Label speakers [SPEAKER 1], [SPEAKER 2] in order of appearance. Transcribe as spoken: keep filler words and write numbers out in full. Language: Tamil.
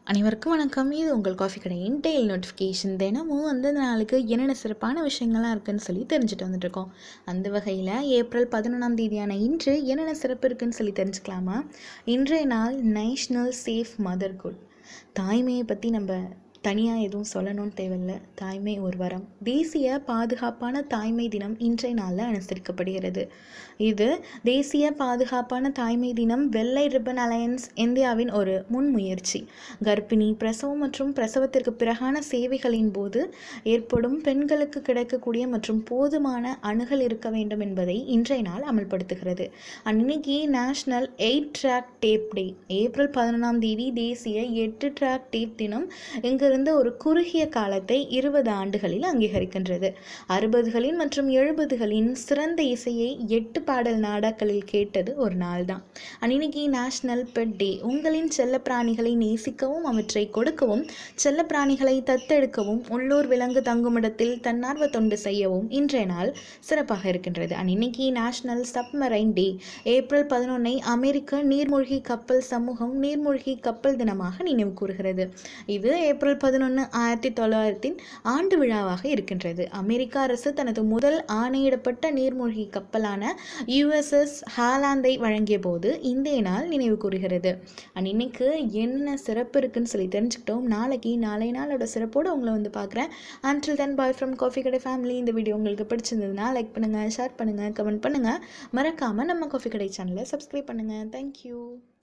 [SPEAKER 1] அனைவருக்கும் வணக்கம். இது உங்கள் காஃபி கடையின் டெய்லி நோட்டிஃபிகேஷன். தினமும் அந்தந்த நாளுக்கு என்னென்ன சிறப்பான விஷயங்கள்லாம் இருக்குதுன்னு சொல்லி தெரிஞ்சுட்டு வந்துட்டுருக்கோம். அந்த வகையில் ஏப்ரல் பதினொன்றாம் தேதியான இன்று என்னென்ன சிறப்பு இருக்குதுன்னு சொல்லி தெரிஞ்சுக்கலாமா? இன்றைய நாள் நேஷ்னல் சேஃப் மதர்ஹுட். தாய்மையை பற்றி நம்ம தனியாக எதுவும் சொல்லணும்னு தேவையில்லை. தாய்மை ஒரு வரம். தேசிய பாதுகாப்பான தாய்மை தினம் இன்றைய நாளில் அனுசரிக்கப்படுகிறது. இது தேசிய பாதுகாப்பான தாய்மை தினம் வெள்ளை ரிப்பன் அலையன்ஸ் இந்தியாவின் ஒரு முன்முயற்சி. கர்ப்பிணி, பிரசவம் மற்றும் பிரசவத்திற்கு பிறகான சேவைகளின் போது ஏற்படும் பெண்களுக்கு கிடைக்கக்கூடிய மற்றும் போதுமான அணுகல் இருக்க வேண்டும் என்பதை இன்றைய நாள் அமல்படுத்துகிறது. அன்னைக்கு national eight track tape day. April பதினொன்றாம் தேதி தேசிய எட்டு ட்ராக் டேப் தினம் இங்கிருந்து ஒரு குறுகிய காலத்தை இருபது ஆண்டுகளில் அங்கீகரிக்கின்றது. அறுபதுகளின் மற்றும் எழுபதுகளின் சிறந்த இசையை எட்டு பாடல் நாடாக்களில் கேட்டது ஒரு நாள் தான். அன்னைக்கு நேஷ்னல் பெட் டே. உங்களின் செல்லப்பிராணிகளை நேசிக்கவும் அவற்றை கொடுக்கவும், செல்லப்பிராணிகளை தத்தெடுக்கவும், உள்ளூர் விலங்கு தங்குமிடத்தில் தன்னார்வ தொண்டு செய்யவும் இன்றைய நாள் சிறப்பாக இருக்கின்றது. அன்னைக்கு நேஷ்னல் சப்மரைன் டே. ஏப்ரல் பதினொன்றை அமெரிக்க நீர்மூழ்கி கப்பல் சமூகம் நீர்மூழ்கி கப்பல் தினமாக நினைவு கூறுகிறது. இது ஏப்ரல் பதினொன்று ஆயிரத்தி தொள்ளாயிரத்தின் ஆண்டு விழாவாக இருக்கின்றது. அமெரிக்க அரசு தனது முதல் ஆணையிடப்பட்ட நீர்மூழ்கி கப்பலான யுஎஸ்எஸ் ஹாலாந்தை வழங்கிய போது இந்திய நாள் நினைவு கூறுகிறது. இன்னைக்கு என்ன சிறப்பு இருக்குன்னு சொல்லி தெரிஞ்சுக்கிட்டோம். நாளைக்கு நாளை நாளோட சிறப்போடு உங்களை வந்து பார்க்குறேன். Until then bye from coffee கடை ஃபேமிலி. இந்த வீடியோ உங்களுக்கு பிடிச்சிருந்ததுன்னா லைக் பண்ணுங்கள், ஷேர் பண்ணுங்கள், கமெண்ட் பண்ணுங்கள். மறக்காமல் நம்ம காஃபி கடை சேனலை சப்ஸ்கிரைப் பண்ணுங்கள். தேங்க்யூ.